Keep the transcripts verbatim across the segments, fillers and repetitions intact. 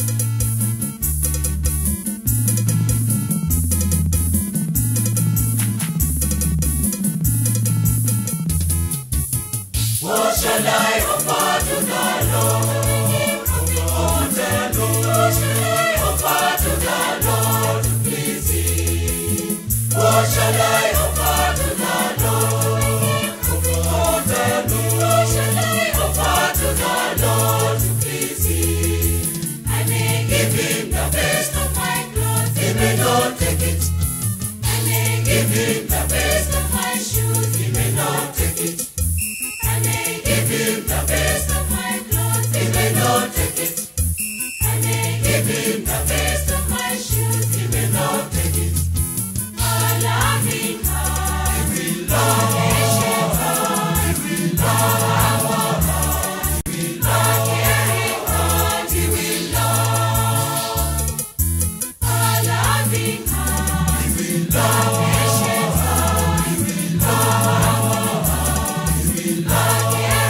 What shall I offer to the Lord? Oh, tell me, what shall I offer to the Lord to please Him? What shall I offer to the Lord? Oh, tell me, what shall I offer to the Lord to please Him? I may give Him the best of my clothes, He may not take it. I may give Him the best of my shoes, He may not take it. I may give Him the best of my clothes, He may not take it. I may give Him the best of my shoes, He may not take it. A loving heart, He will love, a patient heart, He will love, our heart, He will love, a caring heart, He will love. A loving heart, He will love, a patient heart, He will love, our heart, He will love.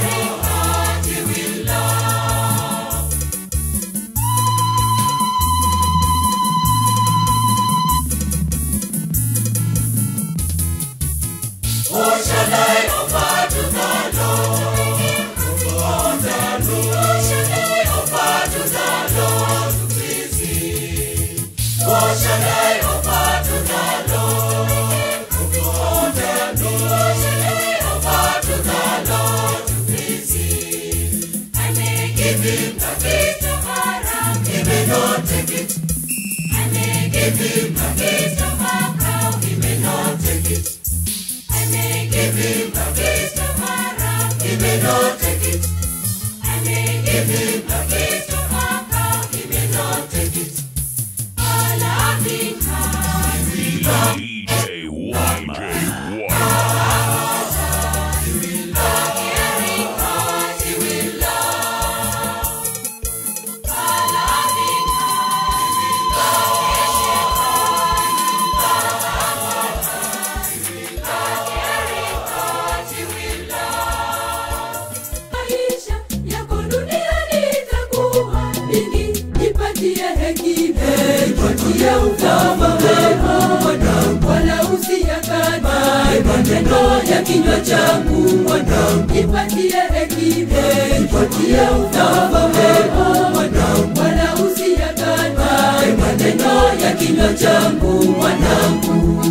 What shall I offer to the Lord? Oh, tell me, what shall I offer to the Lord to please Him? What shall I offer to the Lord? Oh, tell me, what shall I offer to the Lord to please Him? I may give Him the gift of a ram, He may not take it. I may give Him the gift of a cow, He may not take it. I may give Him the gift of a ram, He may not take it. I may give Him the gift of a cow, He may not take it. A loving heart, He will love. D J Wyman. He will love. A caring heart, He will love. A loving heart, He will love. A patient heart, He will love. A caring heart, He will love. Maisha yako duniani itakuwa mingi, jipatie hekima, jipatie ufahamu, wala usiyakane maneno ya kinywa changu. Jipatie hekima, jipatie ufahamu, wala usiyakane maneno ya kinywa changu, mwanangu.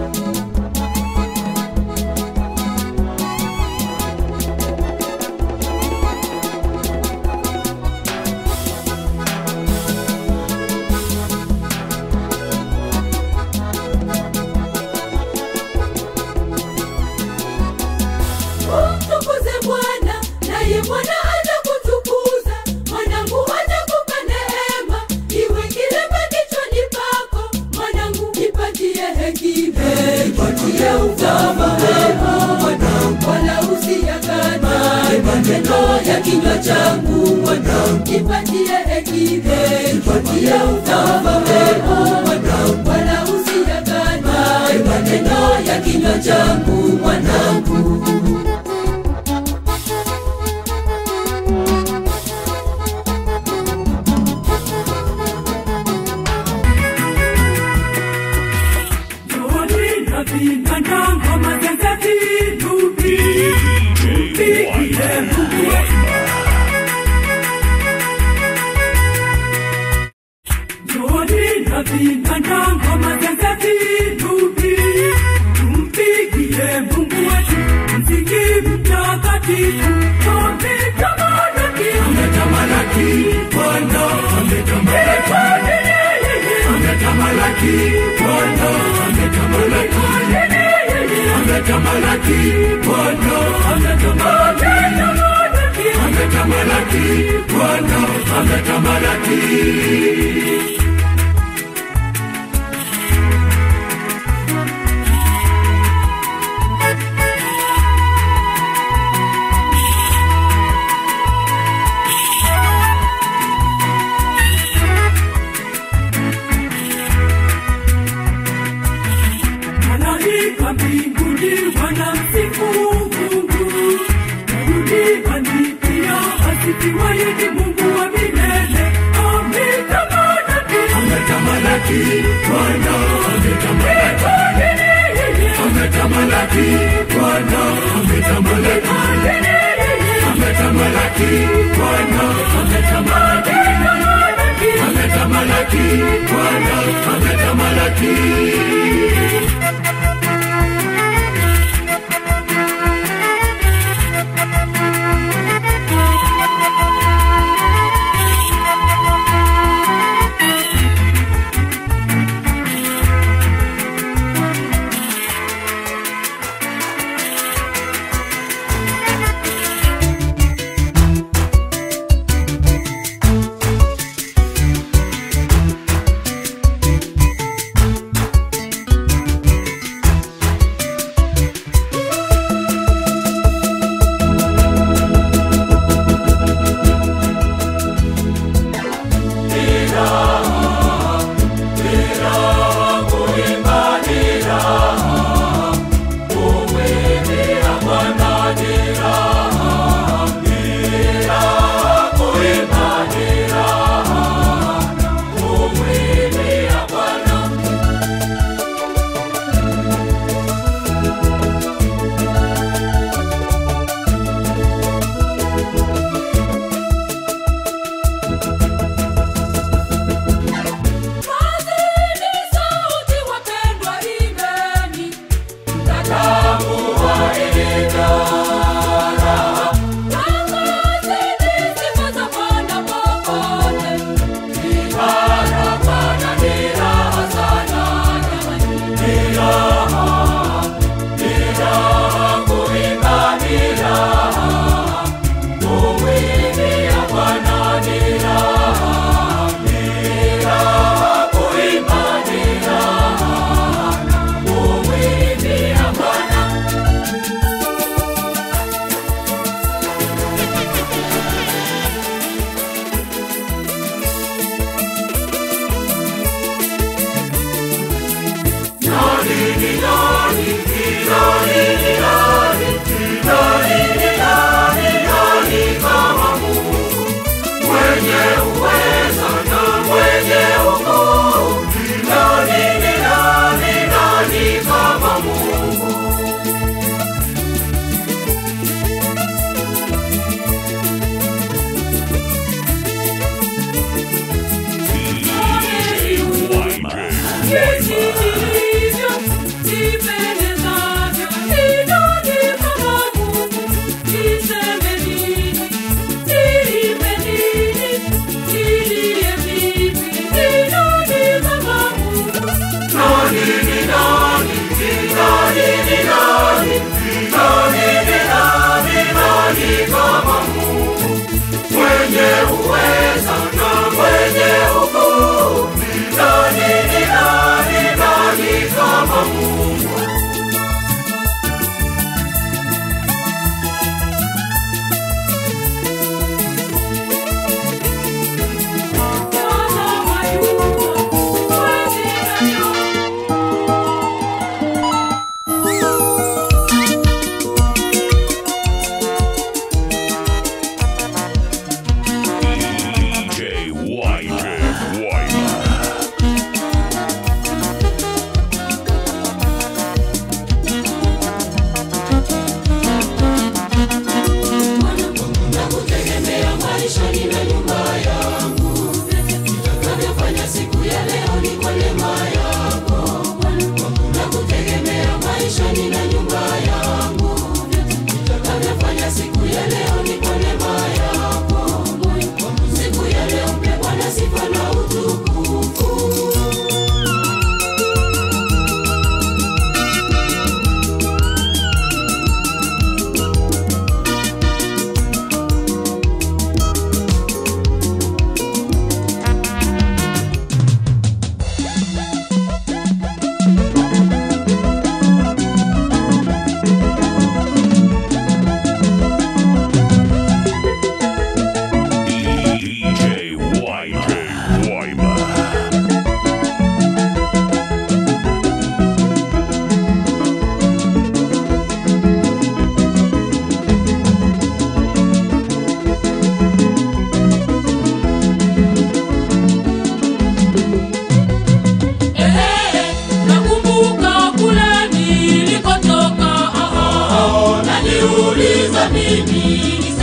Umtukuze Bwana, naye Bwana atakutukuza. Mwanangu atakupa neema, iwe kilema kichwani pako. Mwanangu jipatie hekima, jipatie ufahamu, wala usiyakane maneno ya kinywa changu. Jipatie hekima, jipatie ufahamu, wala usiyakane maneno ya kinywa changu, mwanangu. Mungu wa milele, amina. Ametamaki, Bwana ametamalaki. Ametamalaki, Bwana ametamalaki. Ametamalaki, Bwana ametamalaki. Ametamalaki, Bwana ametamalaki. Mwenye uweza na mwenye ukuu, nani ni nani?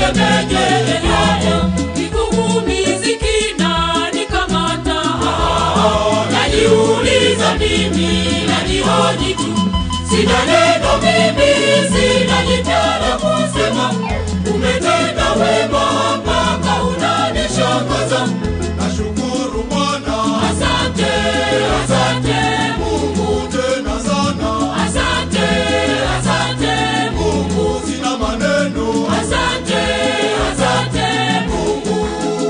nisengenye kigumu miziki na nikamata. Najiuliza mimi najihoji tu, sina neno mimi, sina jipya la kusema. Umetenda wema mpaka unanishangaza. Nashukuru Bwana, Asante, asante Mungu tena sana. Asante, asante Mungu, sina maneno. asante, asante Mungu.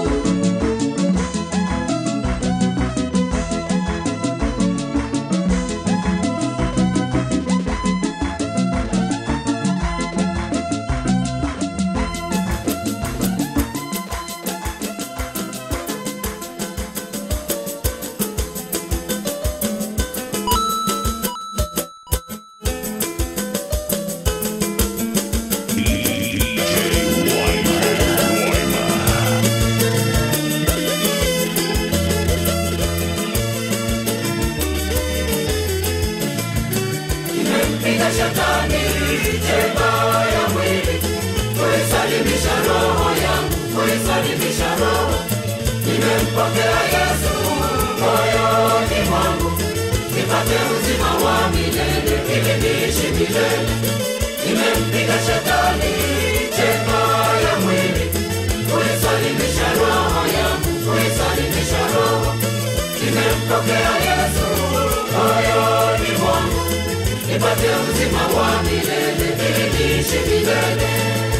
Nimempiga shetani chenga ya mwili, kuisalimisha roho yangu, kuisalimisha roho. Nimempokea Yesu moyoni mwangu, nipate uzima wa milele, ili niishi milele. Nimempiga shetani chenga ya mwili, kuisalimisha roho yangu, kuisalimisha roho. Nimempokea Yesu moyoni mwangu, nipate uzima wa milele, ili niishi milele.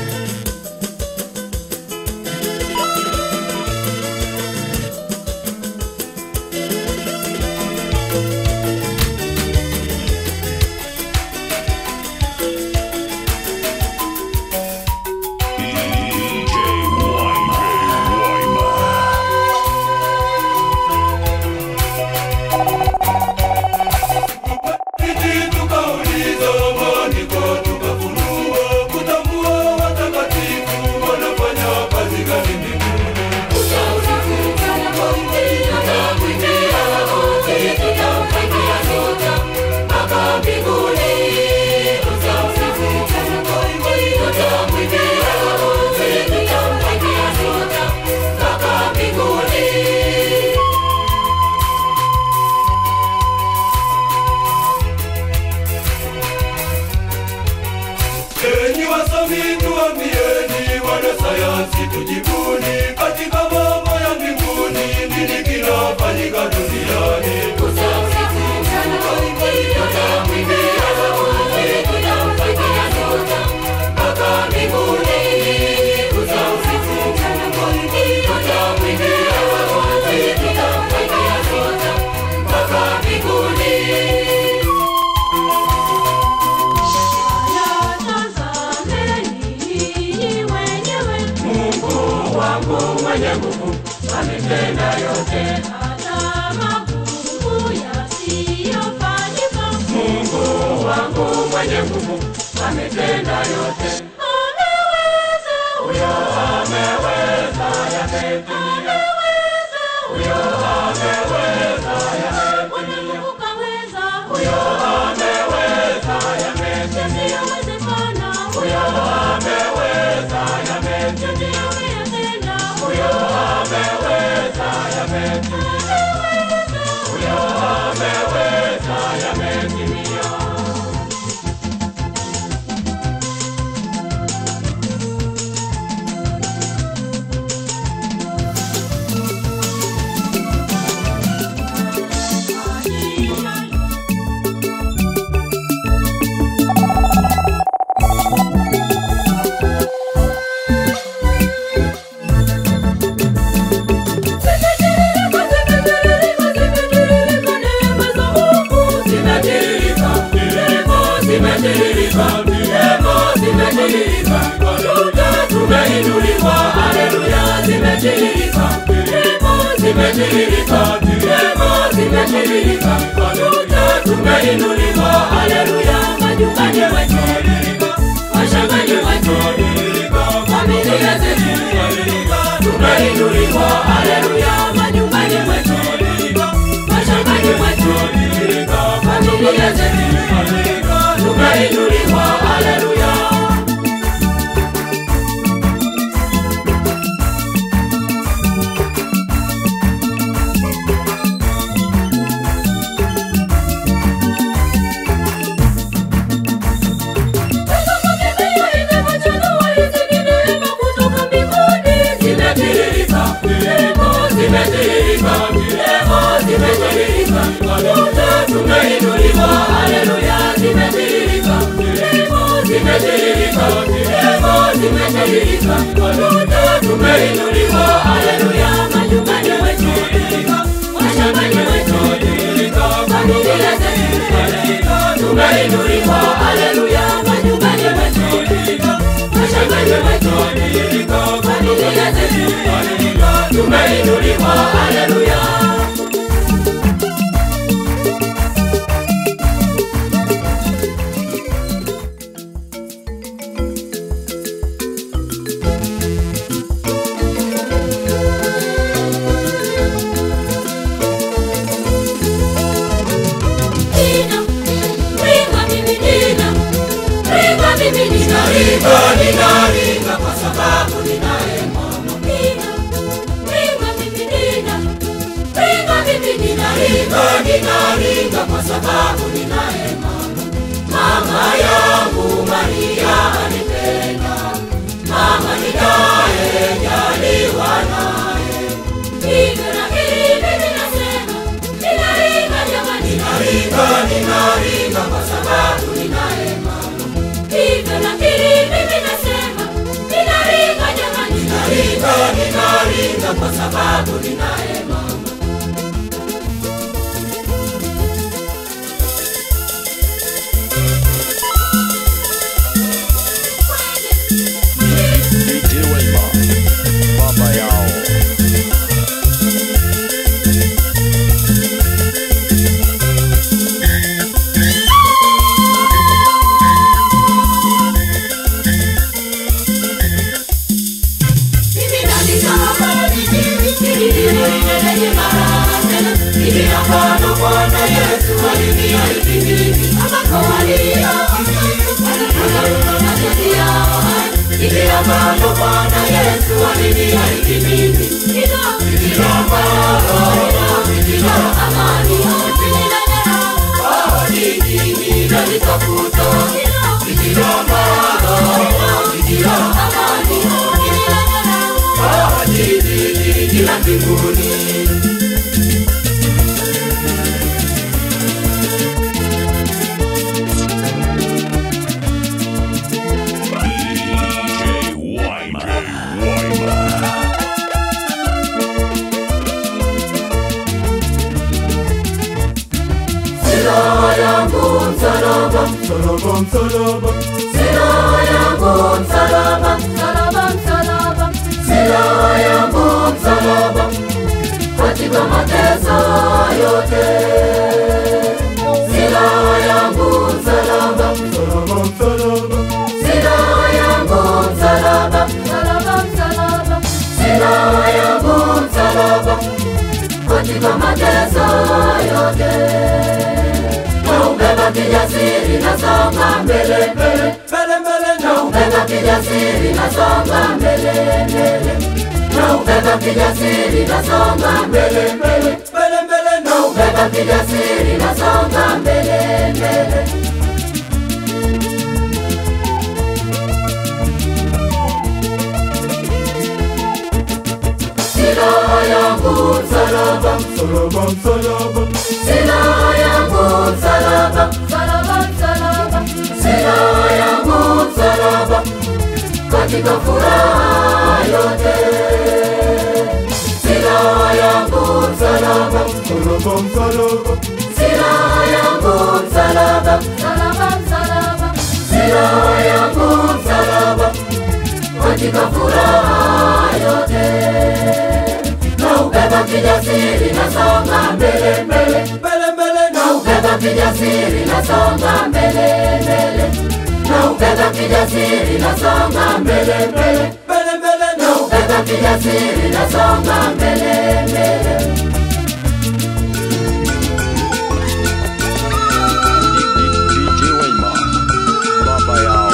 Enyi wasomi tuambieni, wanasayansi tujibuni, katika mambo ya mbinguni nini kinafanyika duniani? Mwenye nguvu ametenda yote, hata magumu yasiyofanyika. Mungu wangu mwenye nguvu ametenda yote. Ameweza, huyo ameweza, yametimia. Huyo ameweza, yametimia. Mwenye nguvu kaweza, huyo ameweza, yametimia. Huyo ameweza, yametimia. Huyo ameweza, yametimia. Huyo ameweza, yametimia. Tumeinuliwa, haleluya, zimetiririka. Zimetiririka, neema zimetiririka. Tumeinuliwa, haleluya, majumbani mwetu, mashambani mwetu, familia zetu. Tumeinuliwa, haleluya, majumbani mwetu, mashambani mwetu, familia zetu. Tumeinuliwa, haleluya. zimetiririka, neema zimetiririka, watoto tumeinuliwa, haleluya, majumbani mwetu, mashambani mwetu, familia zetu, tumeinuliwa, haleluya, majumbani mwetu, mashambani mwetu, familia zetu, tumeinuliwa, haleluya. Ninaringa, ninaringa kwa sababu ninaye mama. Ringa mimi nina, ringa mimi ninaringa, Ninaringa kwa sababu ninaye mama. Mama yangu Maria anipenda, mama ninayejaliwa naye. hivyo na hivi ninasema, ninaringa jamani, Ninaringa, ninaringa kwa sababu ninaye mama. hivyo na hivi ninasema, ninaringa jamani, Ninaringa, ninaringa kwa sababu ninaye mama. D J Wema, baba yao. Bwana Yesu aliniahidi mimi akawalia, Niliamano Bwana Yesu aliniahidi mimi, niliomba niliomba amani, ahadi nyingine nitafuta, niliomba niliomba amani, ahadi nyingine mbinguni. Silaha yangu msalaba, msalaba, msalaba. Silaha yangu msalaba, msalaba, msalaba. Silaha yangu msalaba, katika mateso yote. Silaha yangu msalaba, msalaba, msalaba. Silaha yangu msalaba, msalaba, msalaba. Silaha yangu msalaba, katika mateso yote. Naubeba kijasiri nasonga mbele mbele mbele mbele, naubeba kijasiri nasonga mbele mbele, naubeba kijasiri nasonga mbele mbele mbele mbele, naubeba kijasiri nasonga mbele mbele. Silaha yangu msalaba, msalaba, msalaba. Silaha yangu msalaba, msalaba, msalaba. Silaha yangu msalaba, katika furaha yote. Silaha yangu msalaba, msalaba, msalaba. Silaha yangu msalaba, msalaba, msalaba. Silaha yangu msalaba, katika furaha yote. Naubeba kijasiri nasonga mbele mbele mbele mbele, naubeba kijasiri nasonga mbele mbele, naubeba kijasiri nasonga mbele mbele mbele mbele, naubeba kijasiri nasonga mbele mbele. D J Wema, baba yao.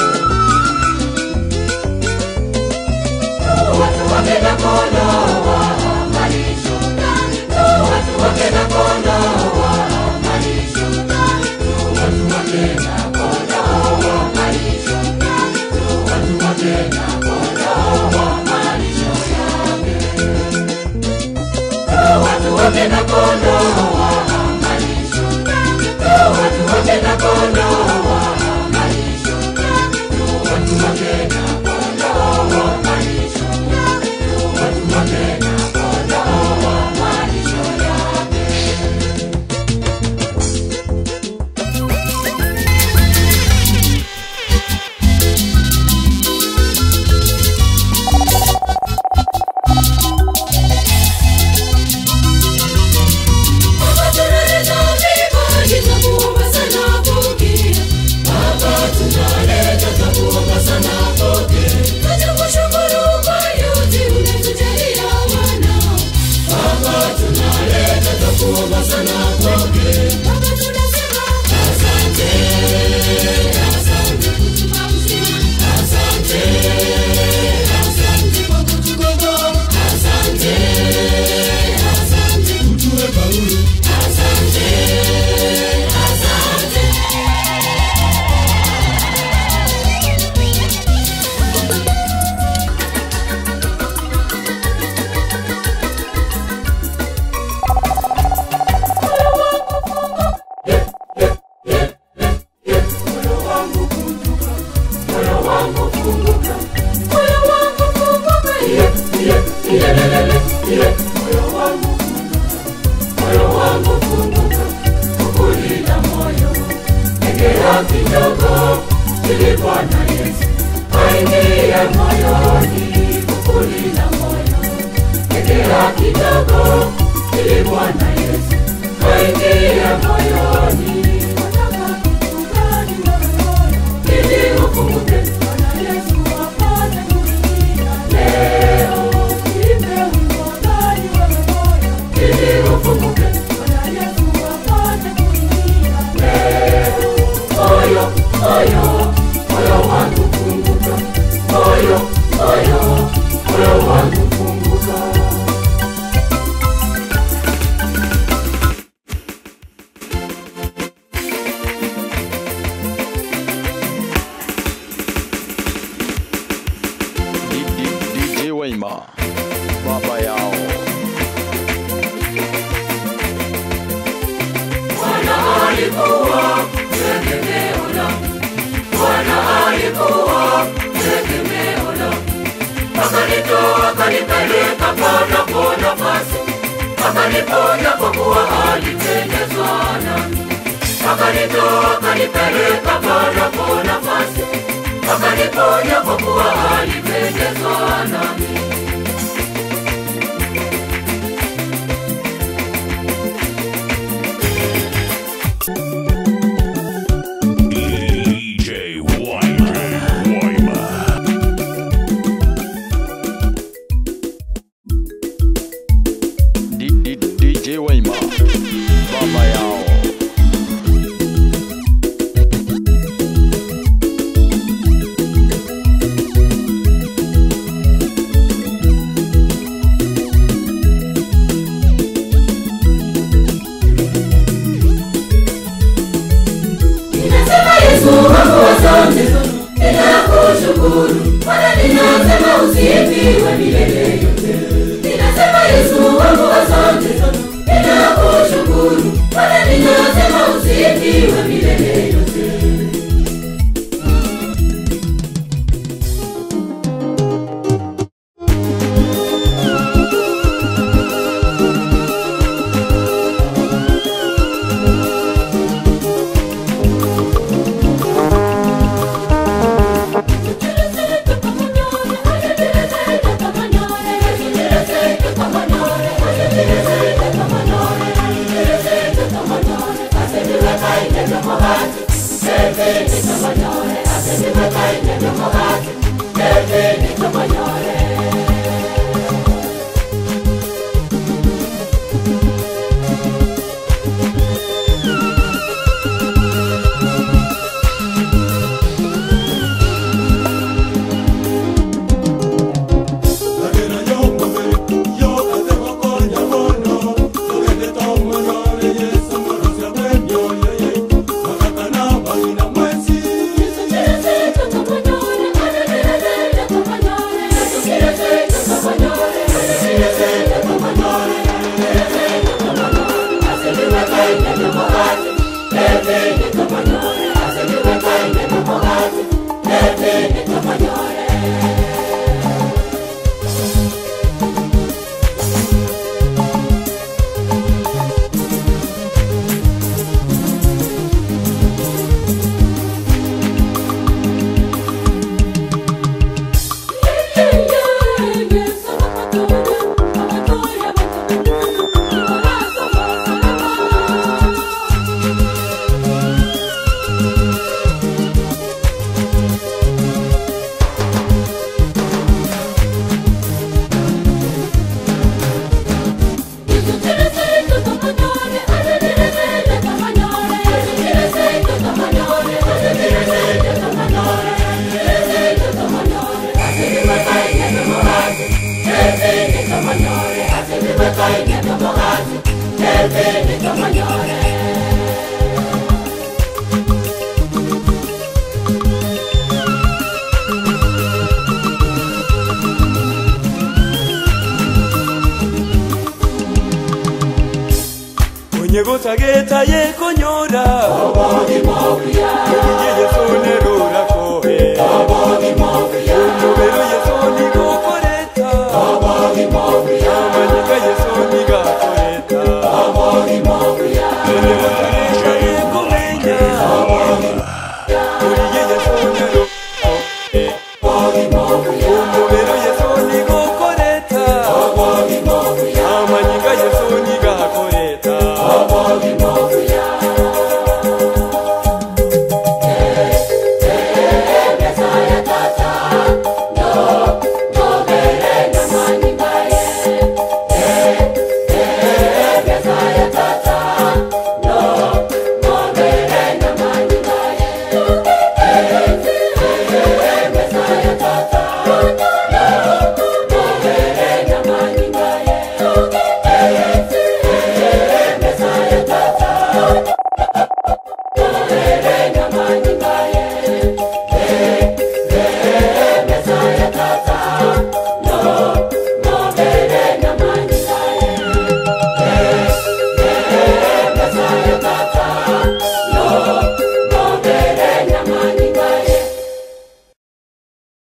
Watu wapenda kondoo wa malisho, watu wapenda kondoo wa malisho, watu wapenda kondoo wa malisho, watu wapenda kondoo wa malisho yake. kulinda moyo. Endelea kidogo ili Bwana Yesu aingie moyoni. Wataka kitu gani wewe moyo? Ili ukumbuke Bwana Yesu apate kuingia leo. Imbe wimbo gani wewe moyo? Ili ukumbuke Bwana Yesu apate kuingia leo. Moyo, moyo, moyo wangu funguka. Moyo, moyo, moyo wangu funguka. D J Wema, baba yao. Bwana alikuwa tegemeo langu. Bwana alikuwa tegemeo langu. Akanitoa akanipeleka panapo nafasi. Akaniponya kwa kuwa alipendezwa nami. Akanitoa akanipeleka panapo nafasi. Akaniponya kwa kuwa alipendezwa nami. D J Wema. D D D J Wema, baba yao. Ninasema Yesu wangu asante, ninakushukuru. Bwana ninasema usifiwe milele yote. Ninasema Yesu wangu asante, ninakushukuru. Bwana ninasema usifiwe milele yote. Nyegotageta ye konyora Obodi Moria Yesu nerura koe Obodi Moria